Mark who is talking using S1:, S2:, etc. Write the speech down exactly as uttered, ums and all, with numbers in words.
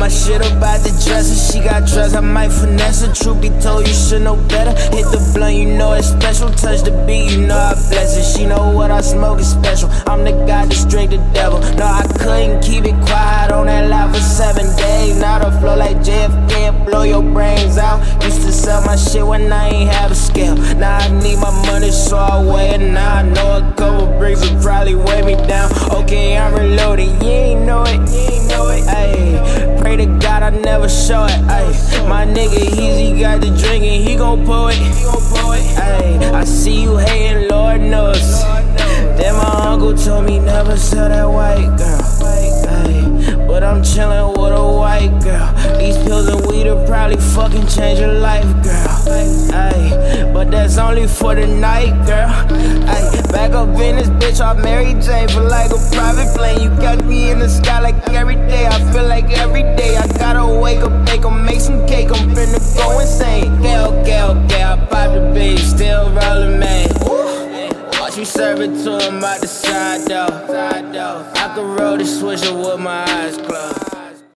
S1: my shit about the dresser. She got trust, I might finesse her. Truth be told, you should know better. Hit the blunt, you know it's special. Touch the beat, you know I bless it. She know what I smoke is special. I'm the guy that straight the devil. No, I couldn't keep it quiet on that line for seven days. Now the flow like J F K and blow your brains out. Used to sell my shit when I ain't have a scale. Now I need my money, so I weigh it. Now I know a couple bricks would probably weigh me down. Okay, I'm reloaded, you ain't know it, you ain't know it. Ayy, pray to God I never show it. Ayy, my nigga Easy got the drinking, he gon' pour it. Ayy, I see you hating, Lord knows. Then my uncle told me never sell that white girl. Ayy, but I'm chillin' with a white girl. These pills and weed will probably fucking change your life, girl. Ayy, but that's only for the night, girl. Ayy, back up in this bitch, I'm Mary Jane for like a private plane. You got me in the sky like every day. I feel like every day I gotta wake up, bake 'em, make some cake. I'm finna go insane. Okay, okay, okay, I pop the beat, still rollin', man. Watch me serve it to him out the side, though. I can roll the swisher with my eyes closed.